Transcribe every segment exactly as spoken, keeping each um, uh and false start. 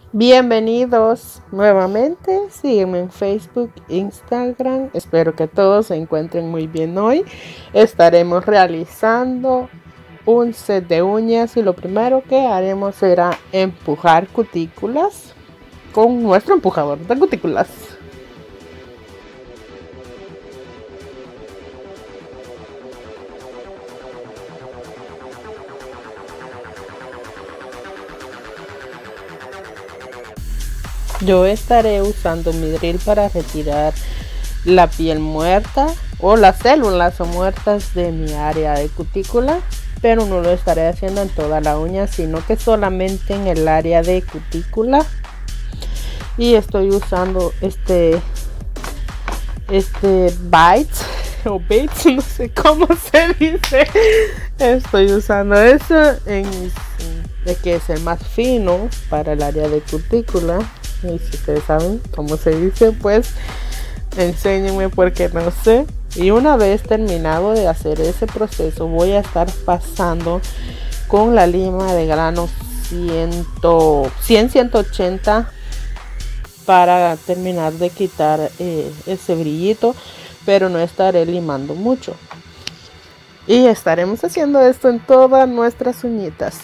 Bienvenidos nuevamente, sígueme en Facebook, Instagram, espero que todos se encuentren muy bien hoy. Estaremos realizando un set de uñas y lo primero que haremos será empujar cutículas con nuestro empujador de cutículas. Yo estaré usando mi drill para retirar la piel muerta o las células muertas de mi área de cutícula, pero no lo estaré haciendo en toda la uña, sino que solamente en el área de cutícula. Y estoy usando este este bites o bits, no sé cómo se dice. Estoy usando eso en de que es el más fino para el área de cutícula. Y si ustedes saben cómo se dice, pues enséñenme porque no sé. Y una vez terminado de hacer ese proceso, voy a estar pasando con la lima de grano cien, ciento ochenta para terminar de quitar eh, ese brillito, pero no estaré limando mucho. Y estaremos haciendo esto en todas nuestras uñitas.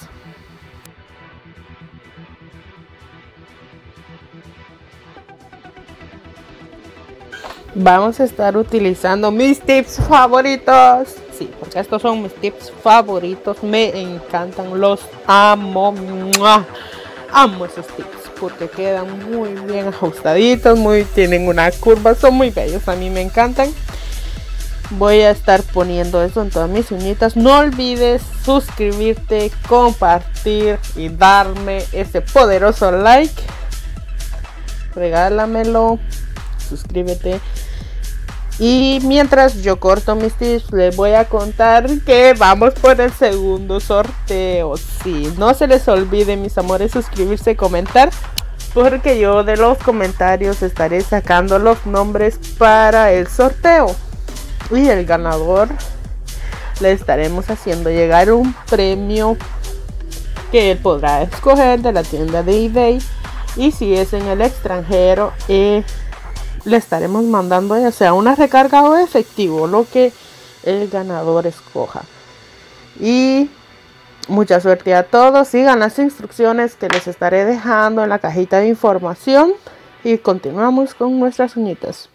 Vamos a estar utilizando mis tips favoritos. Sí, porque estos son mis tips favoritos. Me encantan, los amo. ¡Mua! Amo esos tips porque quedan muy bien ajustaditos, muy, tienen una curva, son muy bellos. A mí me encantan. Voy a estar poniendo eso en todas mis uñitas. No olvides suscribirte, compartir y darme ese poderoso like. Regálamelo. Suscríbete. Y mientras yo corto mis tips, les voy a contar que vamos por el segundo sorteo. Sí, no se les olvide, mis amores, suscribirse y comentar, porque yo de los comentarios estaré sacando los nombres para el sorteo. Y el ganador le estaremos haciendo llegar un premio que él podrá escoger de la tienda de eBay. Y si es en el extranjero, eh, le estaremos mandando ya sea una recarga o efectivo, lo que el ganador escoja. Y mucha suerte a todos. Sigan las instrucciones que les estaré dejando en la cajita de información. Y continuamos con nuestras uñitas.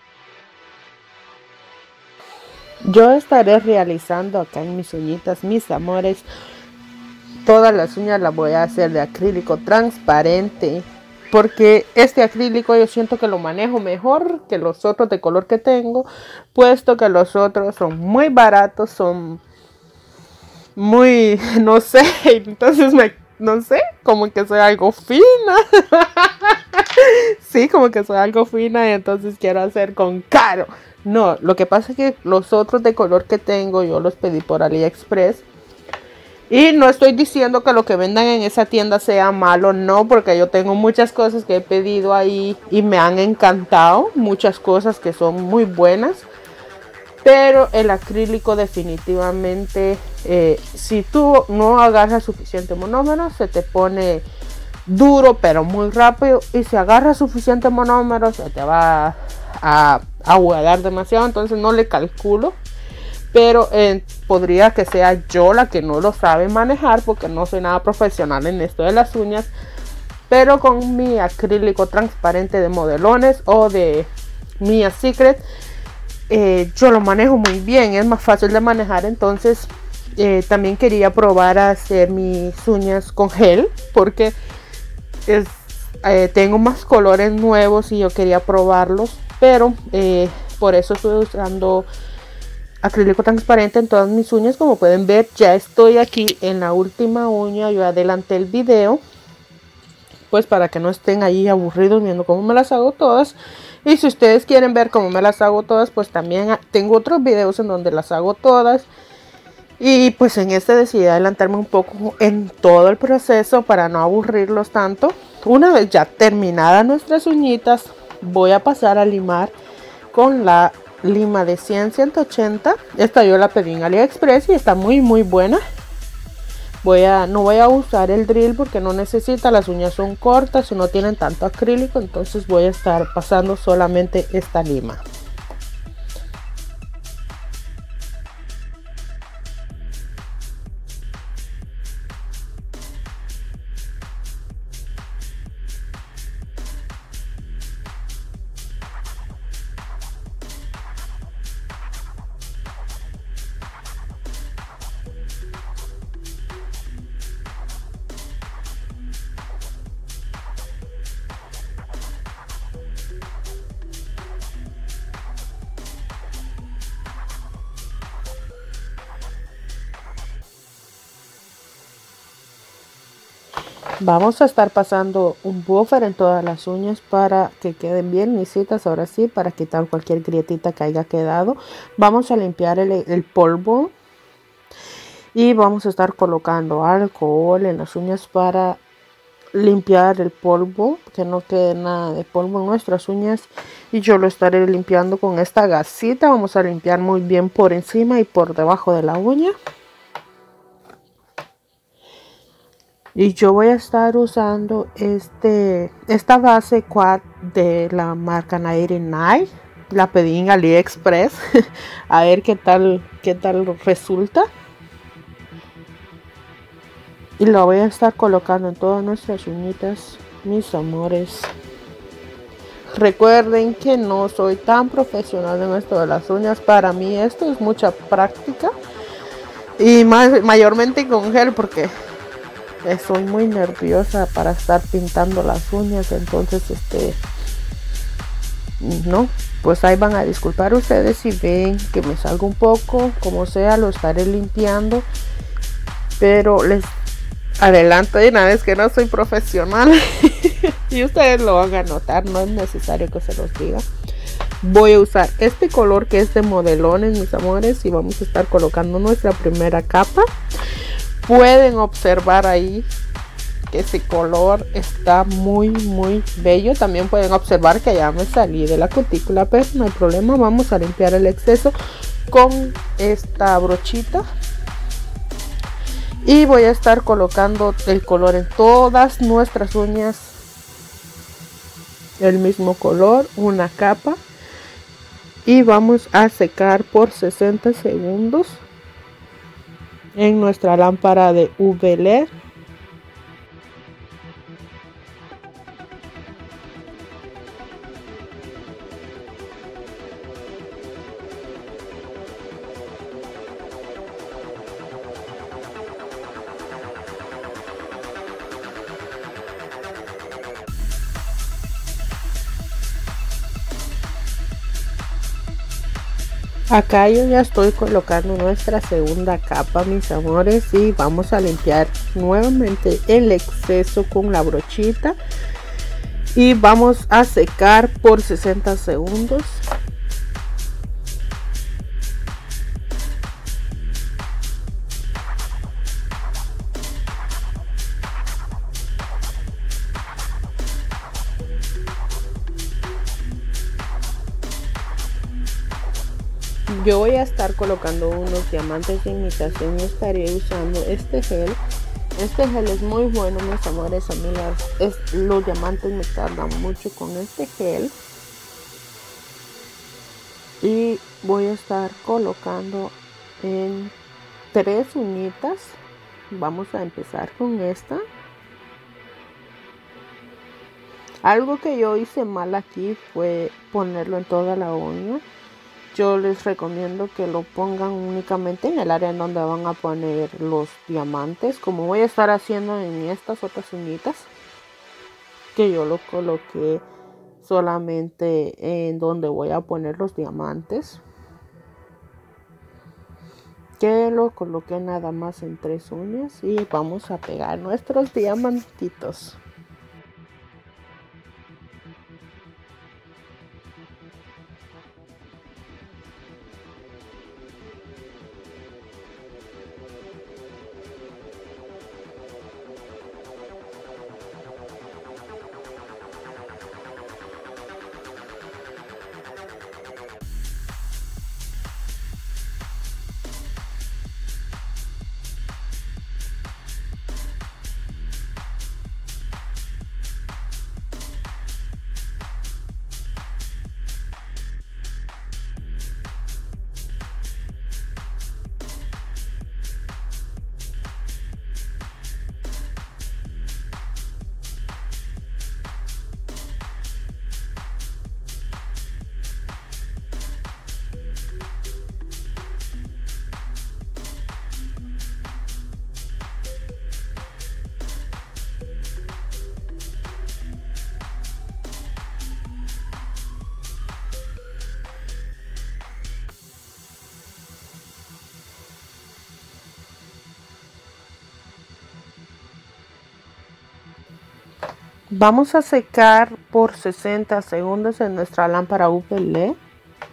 Yo estaré realizando acá en mis uñitas, mis amores, todas las uñas las voy a hacer de acrílico transparente, porque este acrílico yo siento que lo manejo mejor que los otros de color que tengo, puesto que los otros son muy baratos, son muy, no sé, entonces me, no sé, como que soy algo fina. Sí, como que soy algo fina y entonces quiero hacer con caro. No, lo que pasa es que los otros de color que tengo yo los pedí por AliExpress. Y no estoy diciendo que lo que vendan en esa tienda sea malo, no, porque yo tengo muchas cosas que he pedido ahí y me han encantado, muchas cosas que son muy buenas. Pero el acrílico definitivamente, eh, si tú no agarras suficiente monómero, se te pone duro pero muy rápido. Y si agarras suficiente monómero, se te va a aguadar demasiado, entonces no le calculo. Pero eh, podría que sea yo la que no lo sabe manejar, porque no soy nada profesional en esto de las uñas. Pero con mi acrílico transparente de modelones o de Mia Secret, eh, yo lo manejo muy bien, es más fácil de manejar. Entonces eh, también quería probar a hacer mis uñas con gel, porque es, eh, tengo más colores nuevos y yo quería probarlos. Pero eh, por eso estoy usando acrílico transparente en todas mis uñas. Como pueden ver, ya estoy aquí en la última uña. Yo adelanté el video pues para que no estén ahí aburridos viendo cómo me las hago todas. Y si ustedes quieren ver cómo me las hago todas, pues también tengo otros videos en donde las hago todas. Y pues en este decidí adelantarme un poco en todo el proceso para no aburrirlos tanto. Una vez ya terminadas nuestras uñitas, voy a pasar a limar con la lima de cien, ciento ochenta. Esta yo la pedí en AliExpress y está muy muy buena. Voy a, no voy a usar el drill porque no necesita, las uñas son cortas y no tienen tanto acrílico, entonces voy a estar pasando solamente esta lima. Vamos a estar pasando un buffer en todas las uñas para que queden bien lisitas. Ahora sí, para quitar cualquier grietita que haya quedado. Vamos a limpiar el, el polvo. Y vamos a estar colocando alcohol en las uñas para limpiar el polvo. Que no quede nada de polvo en nuestras uñas. Y yo lo estaré limpiando con esta gasita. Vamos a limpiar muy bien por encima y por debajo de la uña. Y yo voy a estar usando este, esta base quad de la marca noventa y nueve. La pedí en AliExpress. A ver qué tal, qué tal resulta. Y la voy a estar colocando en todas nuestras uñitas, mis amores. Recuerden que no soy tan profesional en esto de las uñas. Para mí esto es mucha práctica. Y más, mayormente con gel porque... soy muy nerviosa para estar pintando las uñas, entonces este no, pues ahí van a disculpar ustedes si ven que me salgo un poco, como sea lo estaré limpiando, pero les adelanto de una vez que no soy profesional y ustedes lo van a notar, no es necesario que se los diga. Voy a usar este color que es de modelones, mis amores, y vamos a estar colocando nuestra primera capa. Pueden observar ahí que ese color está muy muy bello. También pueden observar que ya me salí de la cutícula, pero no hay problema. Vamos a limpiar el exceso con esta brochita. Y voy a estar colocando el color en todas nuestras uñas. El mismo color, una capa. Y vamos a secar por sesenta segundos. En nuestra lámpara de U V L E D. Acá yo ya estoy colocando nuestra segunda capa, mis amores, y vamos a limpiar nuevamente el exceso con la brochita y vamos a secar por sesenta segundos. Yo voy a estar colocando unos diamantes de imitación y estaré usando este gel. Este gel es muy bueno, mis amores. A mí las, es, los diamantes me tardan mucho con este gel. Y voy a estar colocando en tres uñitas. Vamos a empezar con esta. Algo que yo hice mal aquí fue ponerlo en toda la uña. Yo les recomiendo que lo pongan únicamente en el área en donde van a poner los diamantes, como voy a estar haciendo en estas otras uñitas, que yo lo coloqué solamente en donde voy a poner los diamantes, que lo coloqué nada más en tres uñas. Y vamos a pegar nuestros diamantitos. Vamos a secar por sesenta segundos en nuestra lámpara U V L E.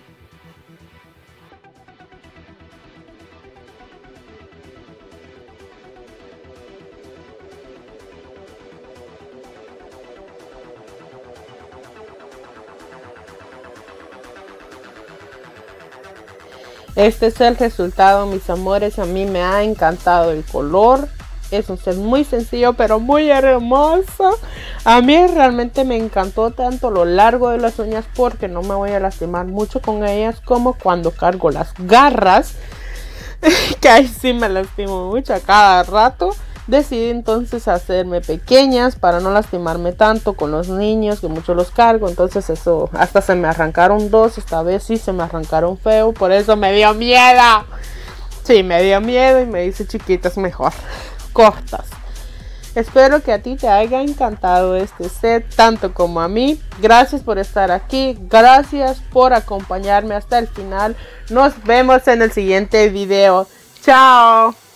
Este es el resultado, mis amores. A mí me ha encantado el color. Es un set muy sencillo pero muy hermoso. A mí realmente me encantó tanto lo largo de las uñas porque no me voy a lastimar mucho con ellas, como cuando cargo las garras que ahí sí me lastimo mucho a cada rato. Decidí entonces hacerme pequeñas para no lastimarme tanto con los niños, que mucho los cargo. Entonces eso, hasta se me arrancaron dos. Esta vez sí se me arrancaron feo, por eso me dio miedo. Sí, me dio miedo y me hice chiquitas mejor, cortas. Espero que a ti te haya encantado este set tanto como a mí. Gracias por estar aquí, gracias por acompañarme hasta el final. Nos vemos en el siguiente video. Chao.